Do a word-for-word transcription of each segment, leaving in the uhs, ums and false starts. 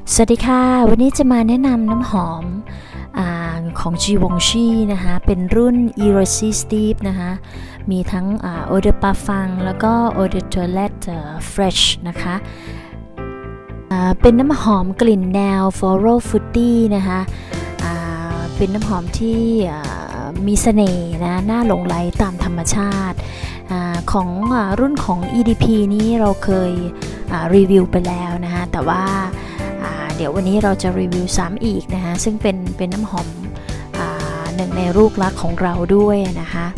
สวัสดีค่ะวันนี้จะมาแนะนำน้ำหอมอของ Givenchy นะคะเป็นรุ่น Irresistible นะคะมีทั้ง Eau de Parfum แล้วก็ Eau de Toilette Fresh นะคะเป็นน้ำหอมกลิ่นแนว Floral Fruity นะคะเป็นน้ำหอมที่มีเสน่ห์นะน่าหลงไหลตามธรรมชาติอของอรุ่นของ อี ดี พี นี้เราเคยรีวิวไปแล้วนะคะแต่ว่าเดี๋ยววันนี้เราจะรีวิวซ้ำอีกนะคะซึ่งเป็นเป็นน้ำหอมหนึ่งในลูกรักของเราด้วยนะคะ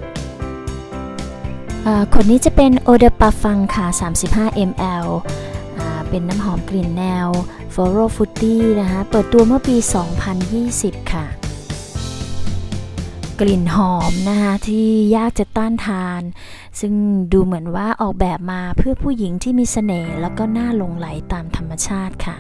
คนนี้จะเป็น Eau de Parfum ค่ะ สามสิบห้า มิลลิลิตร เป็นน้ำหอมกลิ่นแนว Floral Fruity นะคะเปิดตัวเมื่อปี สองพันยี่สิบ ค่ะกลิ่นหอมนะคะที่ยากจะต้านทานซึ่งดูเหมือนว่าออกแบบมาเพื่อผู้หญิงที่มีเสน่ห์แล้วก็น่าหลงไหลตามธรรมชาติค่ะ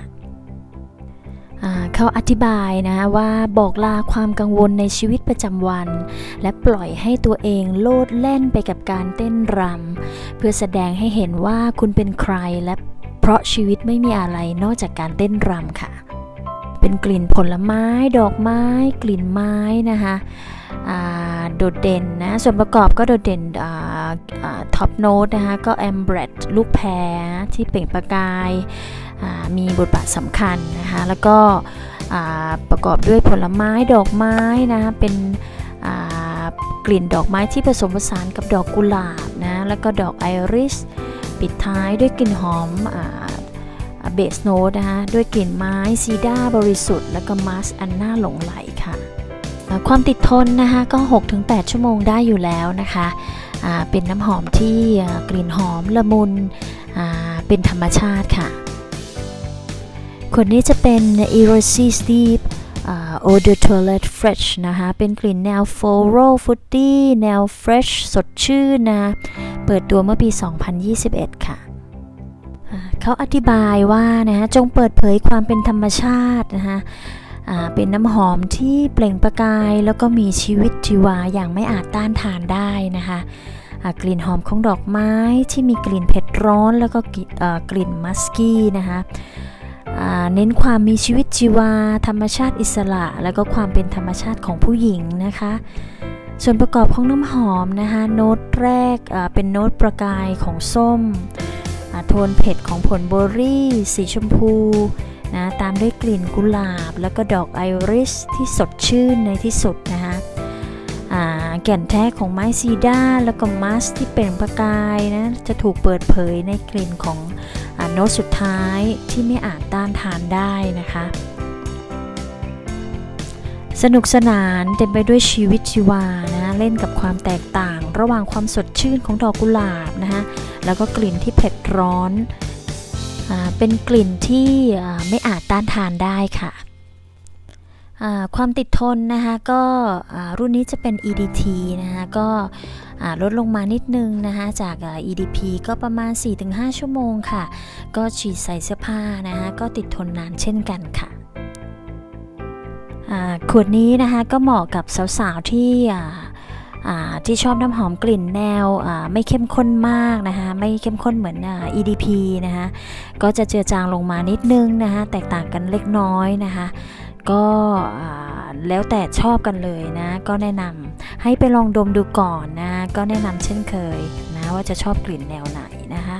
เขาอธิบายนะว่าบอกลาความกังวลในชีวิตประจำวันและปล่อยให้ตัวเองโลดแล่นไปกับการเต้นรำเพื่อแสดงให้เห็นว่าคุณเป็นใครและเพราะชีวิตไม่มีอะไรนอกจากการเต้นรำค่ะเป็นกลิ่นผลไม้ดอกไม้กลิ่นไม้นะคะโดดเด่นนะส่วนประกอบก็โดดเด่นท็อปโน้ตนะคะก็แอมเบรดลูกแพรที่เปล่งประกายมีบทบาทสำคัญนะคะแล้วก็ประกอบด้วยผลไม้ดอกไม้นะคะเป็นกลิ่นดอกไม้ที่ผสมผสานกับดอกกุหลาบนะแล้วก็ดอกไอริสปิดท้ายด้วยกลิ่นหอมเบสโน้ตนะคะด้วยกลิ่นไม้ซีดาบริสุทธิ์และก็มัสอันน่าหลงไหลค่ะความติดทนนะคะก็ หกถึงแปด ชั่วโมงได้อยู่แล้วนะคะเป็นน้ำหอมที่กลิ่นหอมละมุนเป็นธรรมชาติค่ะคนนี้จะเป็น Irresistible Eau de Toilette Fresh นะคะเป็นกลิ่นแนว Floral Fruity แนว Fresh สดชื่นนะเปิดตัวเมื่อปี สองพันยี่สิบเอ็ด ค่ะเขาอธิบายว่านะจงเปิดเผยความเป็นธรรมชาตินะคะเป็นน้ำหอมที่เปล่งประกายแล้วก็มีชีวิตชีวาอย่างไม่อาจต้านทานได้นะคะกลิ่นหอมของดอกไม้ที่มีกลิ่นเผ็ดร้อนแล้วก็กลิ่นมัสกี้นะคะเน้นความมีชีวิตชีวาธรรมชาติอิสระแล้วก็ความเป็นธรรมชาติของผู้หญิงนะคะส่วนประกอบของน้ำหอมนะคะโน้ตแรกเป็นโน้ตประกายของส้มโทนเผ็ดของผลเบอร์รี่สีชมพูนะตามด้วยกลิ่นกุหลาบแล้วก็ดอกไอริสที่สดชื่นในที่สุดนะคะแก่นแท้ของไม้ซีดาแล้วก็มัสที่เป็นประกายนะจะถูกเปิดเผยในกลิ่นของโน้ตสุดท้ายที่ไม่อาจต้านทานได้นะคะสนุกสนานเต็มไปด้วยชีวิตชีวานะเล่นกับความแตกต่างระหว่างความสดชื่นของดอกกุหลาบนะคะแล้วก็กลิ่นที่เผ็ดร้อนเป็นกลิ่นที่ไม่อาจต้านทานได้ค่ะความติดทนนะคะก็รุ่นนี้จะเป็น อี ดี ที นะคะก็ลดลงมานิดนึงนะคะจาก อี ดี พี ก็ประมาณ สี่ถึงห้า ชั่วโมงค่ะก็ฉีดใส่เสื้อผ้านะคะก็ติดทนนานเช่นกันค่ะขวดนี้นะคะก็เหมาะกับสาวๆที่ที่ชอบน้ำหอมกลิ่นแนวไม่เข้มข้นมากนะคะไม่เข้มข้นเหมือน อี ดี พี นะคะก็จะเจือจางลงมานิดนึงนะคะแตกต่างกันเล็กน้อยนะคะก็แล้วแต่ชอบกันเลยนะก็แนะนำให้ไปลองดมดูก่อนนะก็แนะนำเช่นเคยนะว่าจะชอบกลิ่นแนวไหนนะคะ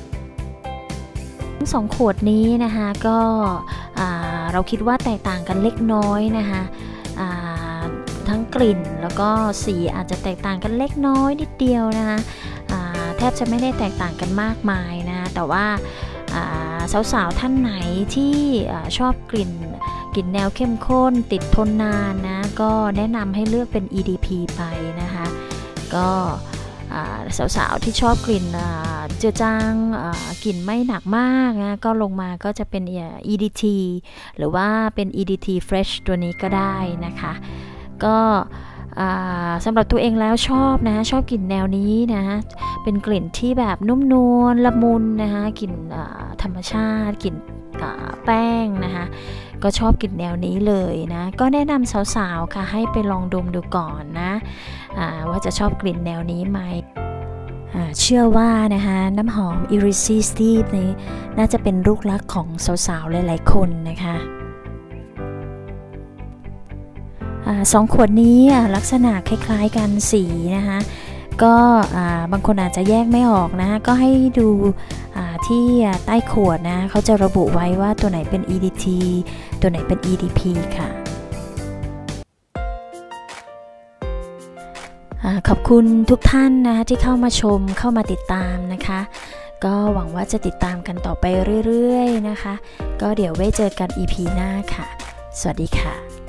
ทั้งสองขวดนี้นะคะก็เราคิดว่าแตกต่างกันเล็กน้อยนะคะทั้งกลิ่นแล้วก็สีอาจจะแตกต่างกันเล็กน้อยนิดเดียวนะคะแทบจะไม่ได้แตกต่างกันมากมายนะแต่ว่าสาวๆท่านไหนที่ชอบกลิ่นกลิ่นแนวเข้มข้นติดทนนานนะก็แนะนำให้เลือกเป็น อี ดี พี ไปนะคะก็สาวๆที่ชอบกลิ่นเจือจางกลิ่นไม่หนักมากนะก็ลงมาก็จะเป็น อี ดี ที หรือว่าเป็น อี ดี ที Fresh ตัวนี้ก็ได้นะคะก็สำหรับตัวเองแล้วชอบนะชอบกลิ่นแนวนี้นะเป็นกลิ่นที่แบบนุ่มนวลละมุนนะคะกลิ่นธรรมชาติกลิ่นแป้งนะคะก็ชอบกลิ่นแนวนี้เลยนะก็แนะนำสาวๆค่ะให้ไปลองดมดูก่อนนะว่าจะชอบกลิ่นแนวนี้ไหมเชื่อว่านะคะน้ำหอม Irresistible นี้น่าจะเป็นลูกรักของสาวๆหลายๆคนนะคะสองขวดนี้ลักษณะคล้ายๆกันสีนะคะก็บางคนอาจจะแยกไม่ออกนะก็ให้ดูที่ใต้ขวดนะเขาจะระบุไว้ว่าตัวไหนเป็น อี ดี ที ตัวไหนเป็น อี ดี พี ค่ะขอบคุณทุกท่านนะคะที่เข้ามาชมเข้ามาติดตามนะคะก็หวังว่าจะติดตามกันต่อไปเรื่อยๆนะคะก็เดี๋ยวไว้เจอกัน อี พี หน้าค่ะสวัสดีค่ะ